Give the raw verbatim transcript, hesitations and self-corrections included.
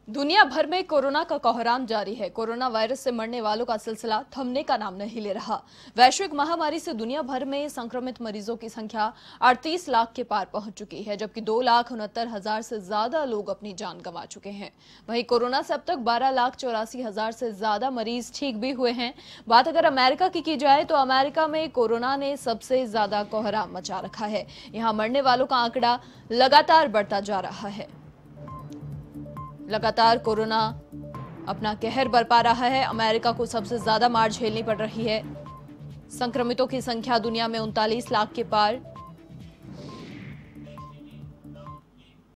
दुनिया भर में कोरोना का कोहराम जारी है। कोरोना वायरस से मरने वालों का सिलसिला थमने का नाम नहीं ले रहा। वैश्विक महामारी से दुनिया भर में संक्रमित मरीजों की संख्या अड़तीस लाख के पार पहुंच चुकी है, जबकि दो लाख उनहत्तर हजार से ज्यादा लोग अपनी जान गंवा चुके हैं। वहीं कोरोना से अब तक बारह लाख चौरासी हजार से ज्यादा मरीज ठीक भी हुए हैं। बात अगर अमेरिका की की जाए तो अमेरिका में कोरोना ने सबसे ज्यादा कोहराम मचा रखा है। यहाँ मरने वालों का आंकड़ा लगातार बढ़ता जा रहा है। लगातार कोरोना अपना कहर बरपा रहा है। अमेरिका को सबसे ज्यादा मार झेलनी पड़ रही है। संक्रमितों की संख्या दुनिया में उनतालीस लाख के पार।